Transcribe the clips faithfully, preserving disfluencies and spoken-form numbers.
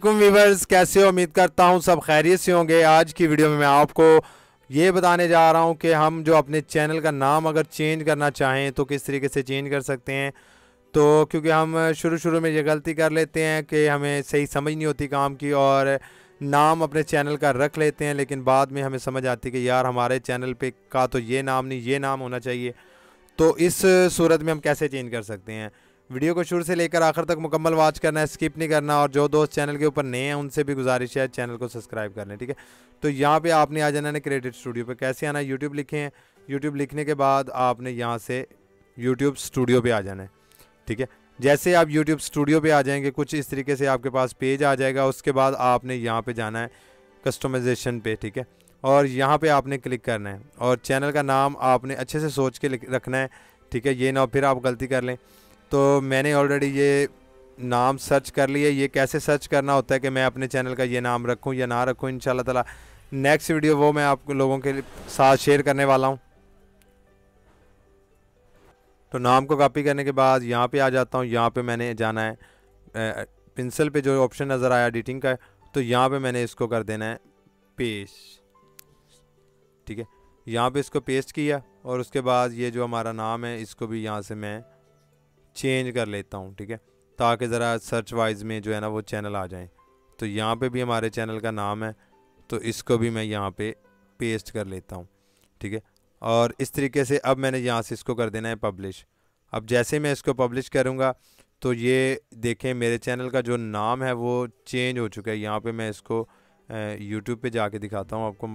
वालेकुम व्यूअर्स, कैसे हो? उम्मीद करता हूँ सब खैरियत से होंगे। आज की वीडियो में मैं आपको ये बताने जा रहा हूँ कि हम जो अपने चैनल का नाम अगर चेंज करना चाहें तो किस तरीके से चेंज कर सकते हैं। तो क्योंकि हम शुरू शुरू में ये गलती कर लेते हैं कि हमें सही समझ नहीं होती काम की और नाम अपने चैनल का रख लेते हैं, लेकिन बाद में हमें समझ आती है कि यार हमारे चैनल पे का तो ये नाम नहीं, ये नाम होना चाहिए। तो इस सूरत में हम कैसे चेंज कर सकते हैं? वीडियो को शुरू से लेकर आखिर तक मुकम्मल वॉच करना है, स्किप नहीं करना। और जो दोस्त चैनल के ऊपर नए हैं उनसे भी गुजारिश है चैनल को सब्सक्राइब कर लें, ठीक है। तो यहाँ पे आपने आ जाना है क्रेडिट स्टूडियो पे। कैसे आना है? यूट्यूब लिखे हैं, यूट्यूब लिखने के बाद आपने यहाँ से यूट्यूब स्टूडियो पे आ जाना है, ठीक है। जैसे आप यूट्यूब स्टूडियो पे आ जाएंगे कुछ इस तरीके से आपके पास पेज आ जाएगा। उसके बाद आपने यहाँ पे जाना है कस्टमाइजेशन पे, ठीक है, और यहाँ पे आपने क्लिक करना है और चैनल का नाम आपने अच्छे से सोच के रखना है, ठीक है। ये ना फिर आप गलती कर लें। तो मैंने ऑलरेडी ये नाम सर्च कर लिया। ये कैसे सर्च करना होता है कि मैं अपने चैनल का ये नाम रखूं या ना रखूं, इंशाल्लाह ताला नेक्स्ट वीडियो वो मैं आप लोगों के साथ शेयर करने वाला हूं। तो नाम को कॉपी करने के बाद यहाँ पे आ जाता हूँ। यहाँ पे मैंने जाना है पेंसिल पे जो ऑप्शन नज़र आया एडिटिंग का, तो यहाँ पे मैंने इसको कर देना है पेस्ट, ठीक है। यहाँ पे इसको पेस्ट किया और उसके बाद ये जो हमारा नाम है इसको भी यहाँ से मैं चेंज कर लेता हूँ, ठीक है, ताकि ज़रा सर्च वाइज में जो है ना वो चैनल आ जाएं। तो यहाँ पे भी हमारे चैनल का नाम है, तो इसको भी मैं यहाँ पे पेस्ट कर लेता हूँ, ठीक है। और इस तरीके से अब मैंने यहाँ से इसको कर देना है पब्लिश। अब जैसे मैं इसको पब्लिश करूँगा तो ये देखें मेरे चैनल का जो नाम है वो चेंज हो चुका है। यहाँ पे मैं इसको यूट्यूब पे जाके दिखाता हूँ आपको।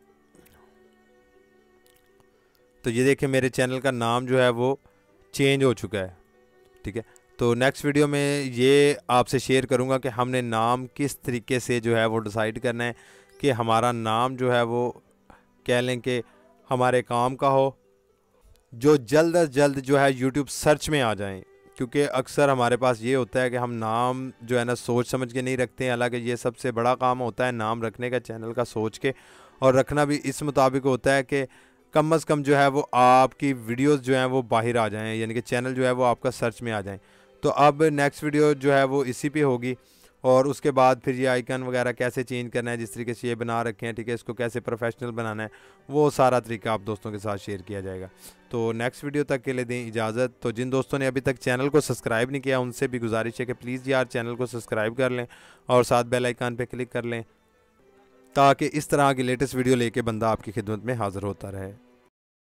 तो ये देखें मेरे चैनल का नाम जो है वो चेंज हो चुका है, ठीक है। तो नेक्स्ट वीडियो में ये आपसे शेयर करूँगा कि हमने नाम किस तरीके से जो है वो डिसाइड करना है कि हमारा नाम जो है वो कह लें कि हमारे काम का हो, जो जल्द अज जल्द जो है यूट्यूब सर्च में आ जाएं। क्योंकि अक्सर हमारे पास ये होता है कि हम नाम जो है ना सोच समझ के नहीं रखते हैं। हालांकि ये सबसे बड़ा काम होता है नाम रखने का चैनल का, सोच के, और रखना भी इस मुताबिक होता है कि कम अज़ कम जो है वो आपकी वीडियोस जो हैं वो बाहर आ जाएं, यानी कि चैनल जो है वो आपका सर्च में आ जाएं। तो अब नेक्स्ट वीडियो जो है वो इसी पे होगी और उसके बाद फिर ये आइकन वगैरह कैसे चेंज करना है, जिस तरीके से ये बना रखे हैं, ठीक है, इसको कैसे प्रोफेशनल बनाना है, वो सारा तरीका आप दोस्तों के साथ शेयर किया जाएगा। तो नेक्स्ट वीडियो तक के लिए दें इजाज़त। तो जिन दोस्तों ने अभी तक चैनल को सब्सक्राइब नहीं किया उनसे भी गुजारिश है कि प्लीज़ यार चैनल को सब्सक्राइब कर लें और साथ बेल आइकन पर क्लिक कर लें, ताकि इस तरह की लेटेस्ट वीडियो लेके बंदा आपकी खिदमत में हाज़िर होता रहे।